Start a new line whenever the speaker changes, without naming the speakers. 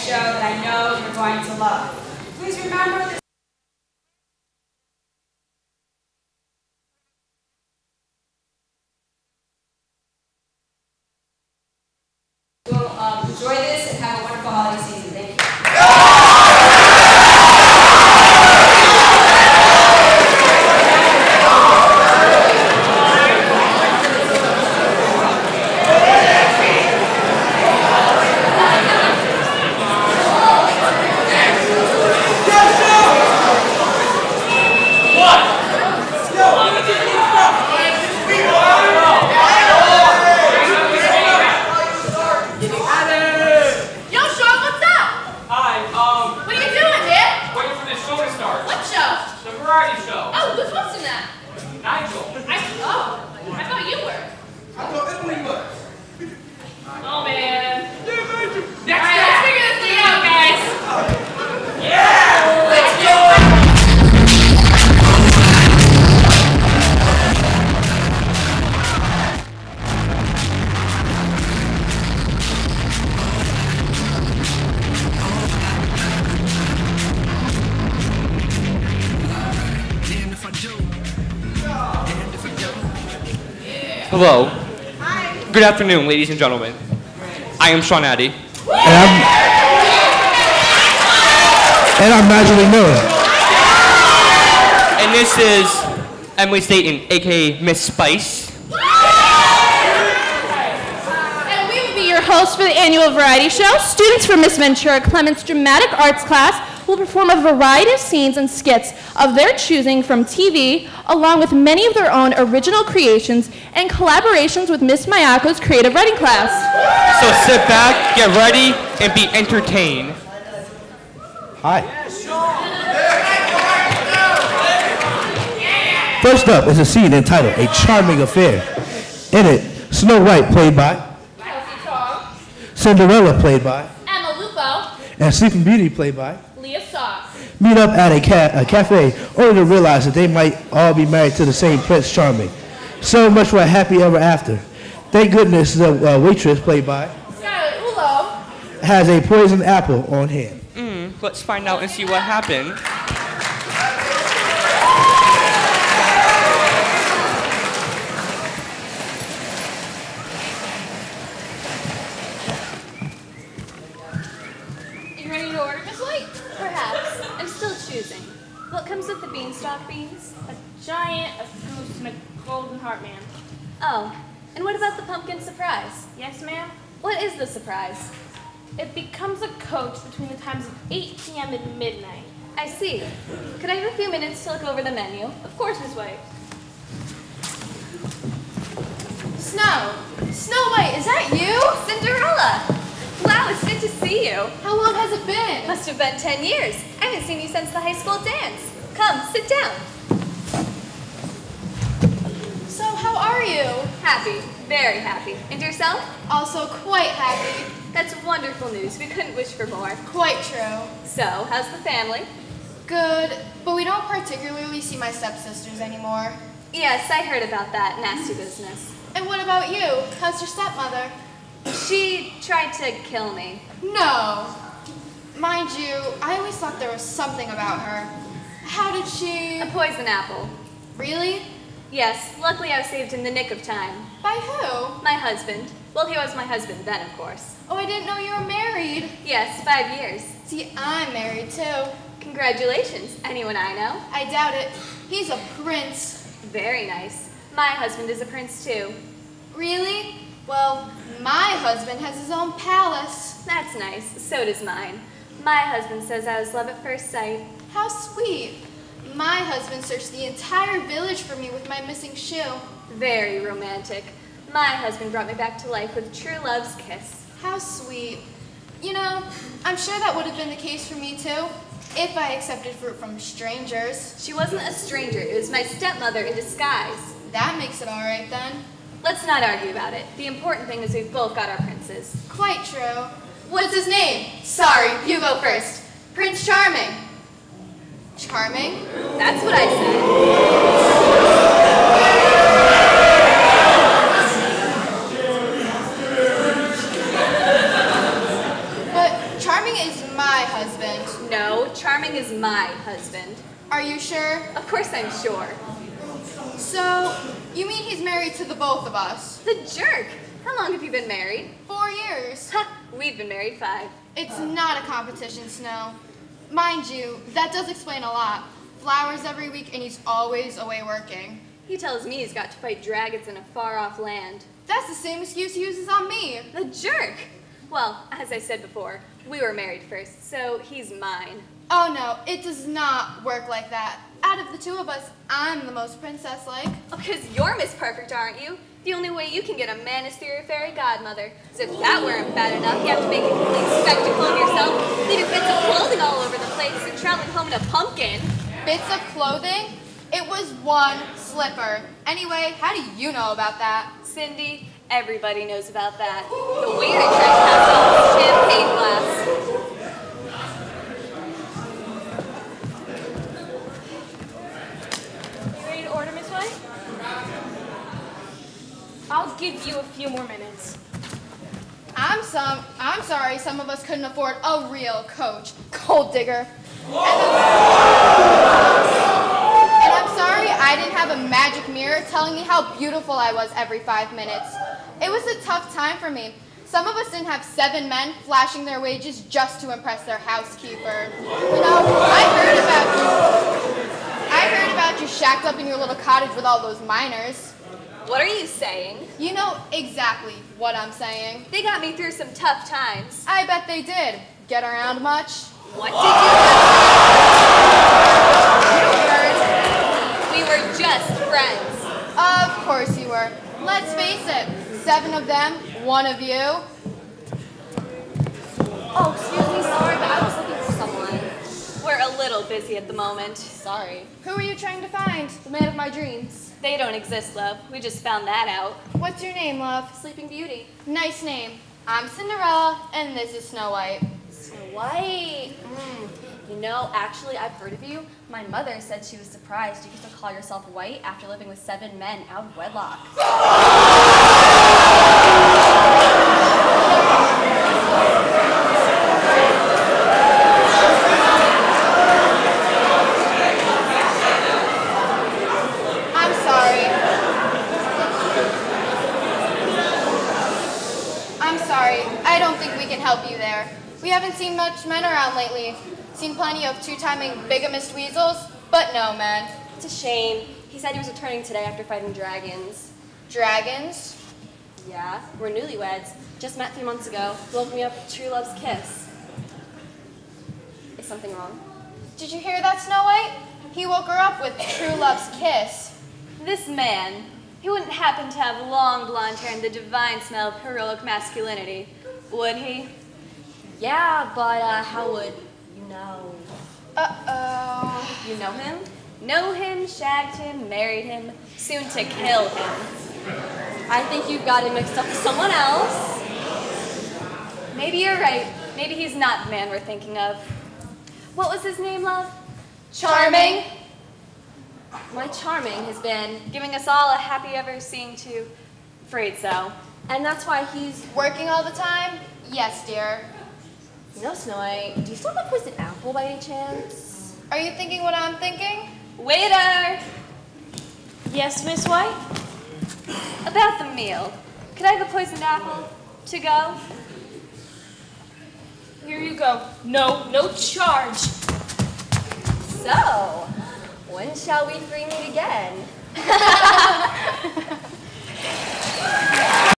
show that I know you're going to love. Please remember this. Enjoy this and have a wonderful holiday season. Thank you.
Hello. Hi. Good afternoon, ladies and gentlemen. I am Sean Addy.
And I'm Magically Miller.
And this is Emily Staten, aka Miss Spice.
And we will be your hosts for the annual variety show. Students from Miss Ventura Clement's dramatic arts class will perform a variety of scenes and skits of their choosing from TV, along with many of their own original creations and collaborations with Miss Mayako's creative writing class.
So sit back, get ready, and be entertained.
Hi. First up is a scene entitled A Charming Affair. In it, Snow White played by Cinderella played by
Emma Lupo
and Sleeping Beauty played by
Leah Sauce.
meet up at a cafe only to realize that they might all be married to the same Prince Charming. So much for a happy ever after. Thank goodness the waitress played by
Scarlett Ulo
has a poisoned apple on hand.
Let's find out and see what happened.
You ready to order, Miss White? Perhaps. I'm still choosing. What comes with the beanstalk beans?
a giant, a goose, and a golden heart, ma'am.
Oh, and what about the pumpkin surprise?
Yes, ma'am?
What is the surprise?
It becomes a coach between the times of 8 p.m. and midnight.
I see. Could I have a few minutes to look over the menu?
Of course, Miss White.
Snow White, is that you? Cinderella! Wow, it's good to see you.
How long has it been?
Must have been 10 years. I haven't seen you since the high school dance. Come, sit down.
So, how are you?
Happy, very happy. And yourself?
Also quite happy.
That's wonderful news. We couldn't wish for more.
Quite true.
So, how's the family?
Good, but we don't particularly see my stepsisters anymore.
Yes, I heard about that nasty business.
And what about you? How's your stepmother?
She tried to kill me.
No. Mind you, I always thought there was something about her. How did she...
A poison apple.
Really?
Yes, luckily I was saved in the nick of time.
By who?
My husband. Well, he was my husband then, of course.
Oh, I didn't know you were married.
Yes, 5 years.
See, I'm married too.
Congratulations. Anyone I know?
I doubt it. He's a prince.
Very nice. My husband is a prince too.
Really? Well, my husband has his own palace.
That's nice. So does mine. My husband says I was love at first sight.
How sweet. My husband searched the entire village for me with my missing shoe.
Very romantic. My husband brought me back to life with true love's kiss.
How sweet. You know, I'm sure that would have been the case for me too, if I accepted fruit from strangers.
She wasn't a stranger. It was my stepmother in disguise.
That makes it all right then.
Let's not argue about it. The important thing is we've both got our princes.
Quite true.
What's his name? Sorry, you go first. Prince Charming.
Charming?
That's what I said.
But Charming is my husband.
No, Charming is my husband.
Are you sure?
Of course I'm sure.
So, you mean he's married to the both of us?
The jerk! How long have you been married?
4 years.
Ha! We've been married 5.
It's not a competition, Snow. Mind you, that does explain a lot. Flowers every week and he's always away working.
He tells me he's got to fight dragons in a far-off land.
That's the same excuse he uses on me.
The jerk! Well, as I said before, we were married first, so he's mine.
Oh no, it does not work like that. Out of the two of us, I'm the most princess-like.
Oh, because you're Miss Perfect, aren't you? The only way you can get a man is through your fairy godmother. As if that weren't bad enough, you have to make a complete spectacle of yourself, leaving bits of clothing all over the place, and traveling home in a pumpkin. Bits
of clothing? It was one slipper. Anyway, how do you know about that?
Cindy, everybody knows about that. The waiter trespassed on his champagne glass.
You ready to order, Miss White? I'll give you a few more minutes.
I'm sorry, some of us couldn't afford a real coach. Gold digger. And I'm sorry I didn't have a magic mirror telling me how beautiful I was every 5 minutes. It was a tough time for me. Some of us didn't have 7 men flashing their wages just to impress their housekeeper. You know, I heard about you shacked up in your little cottage with all those miners.
What are you saying?
You know exactly what I'm saying.
They got me through some tough times.
I bet they did. Get around much?
What did you heard? We were just friends.
Of course you were. Let's face it, 7 of them, 1 of you.
Oh, excuse me, sorry, but I was looking for someone. We're a little busy at the moment.
Sorry. Who are you trying to find?
The man of my dreams. They don't exist, love. We just found that out.
What's your name, love?
Sleeping Beauty.
Nice name. I'm Cinderella, and this is Snow White.
Snow White? You know, actually, I've heard of you. My mother said she was surprised you get to call yourself white after living with 7 men out of wedlock.
I don't think we can help you there. We haven't seen much men around lately. Seen plenty of 2-timing bigamist weasels, but no men.
It's a shame. He said he was returning today after fighting dragons.
Dragons?
Yeah, we're newlyweds. Just met 3 months ago. Woke me up with true love's kiss. Is something wrong?
Did you hear that, Snow White? He woke her up with true love's kiss.
This man, he wouldn't happen to have long blonde hair and the divine smell of heroic masculinity, would he?
Yeah, but how would you know?
Uh-oh.
You know him? Know him, shagged him, married him, soon to kill him.
I think you've got him mixed up with someone else.
Maybe you're right. Maybe he's not the man we're thinking of. What was his name, love?
Charming.
My Charming has been giving us all a happy ever seeing to. Afraid so.
And that's why he's
working all the time? Yes, dear.
You know, Snow White, do you still have a poison apple by any chance?
Are you thinking what I'm thinking?
Waiter!
Yes, Miss White?
About the meal. Could I have a poisoned apple to go?
Here you go. No charge.
So, when shall we free meet again?